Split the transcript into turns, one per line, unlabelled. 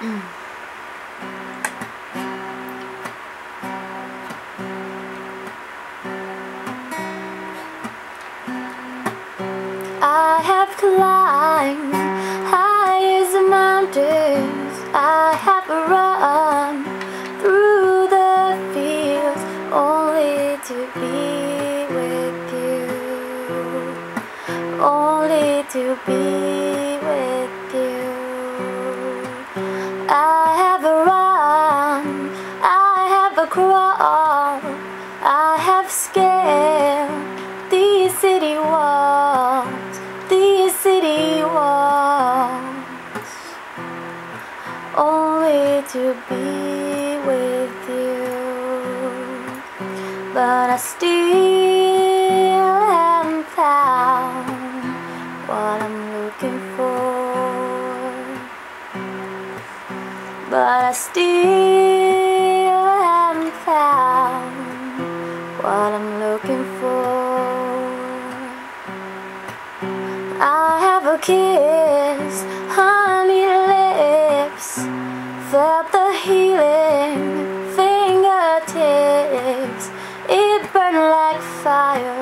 I have climbed high as the mountains, I have run through the fields only to be with you, only to be with you. I have run, I have crawled, I have scaled these city walls, these city walls, only to be with you. But I still haven't found what I'm looking for. But I still haven't found what I'm looking for. I have a kiss on your lips, felt the healing fingertips. It burned like fire